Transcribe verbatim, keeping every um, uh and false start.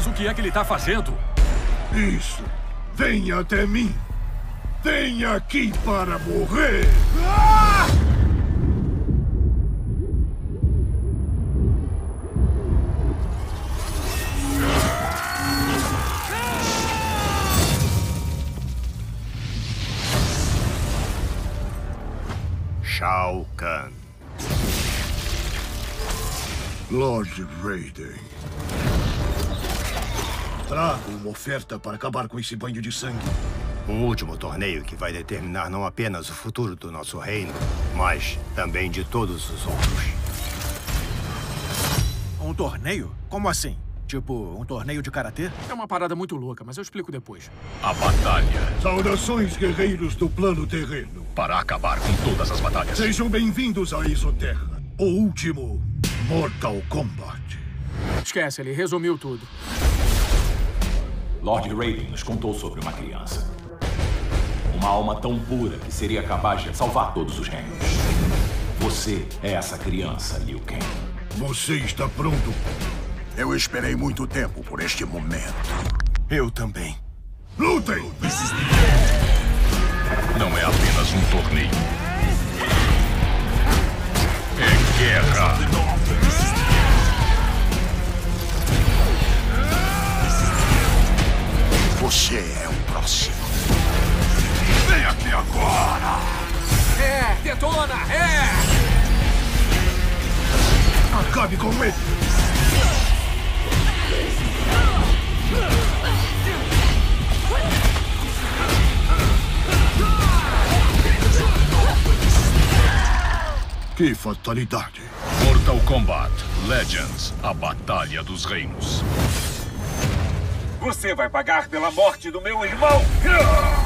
Mas o que é que ele tá fazendo? Isso. Venha até mim. Venha aqui para morrer. Ah! Shao Kahn. Lord Raiden. Trago uma oferta para acabar com esse banho de sangue. O último torneio que vai determinar não apenas o futuro do nosso reino, mas também de todos os outros. Um torneio? Como assim? Tipo, um torneio de karatê? É uma parada muito louca, mas eu explico depois. A batalha. Saudações, guerreiros do plano terreno. Para acabar com todas as batalhas. Sejam bem-vindos à Isoterra. O último Mortal Kombat. Esquece, ele resumiu tudo. Lord Raiden nos contou sobre uma criança. Uma alma tão pura que seria capaz de salvar todos os reinos. Você é essa criança, Liu Kang. Você está pronto? Eu esperei muito tempo por este momento. Eu também. Lutem! Não é apenas um torneio. É guerra. Você é o próximo. Vem aqui agora! É, detona, é! Acabe com ele! Que fatalidade! Mortal Kombat Legends, a Batalha dos Reinos. Você vai pagar pela morte do meu irmão!